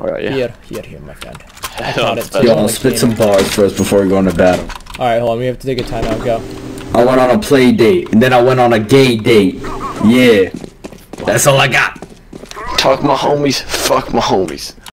Where are you? Here, my friend. I caught it. Yo, I'll spit some bars first before we go into battle. Alright, hold on. We have to take a timeout. Go. I went on a play date, and then I went on a gay date. Yeah. That's all I got. Talk my homies, fuck my homies.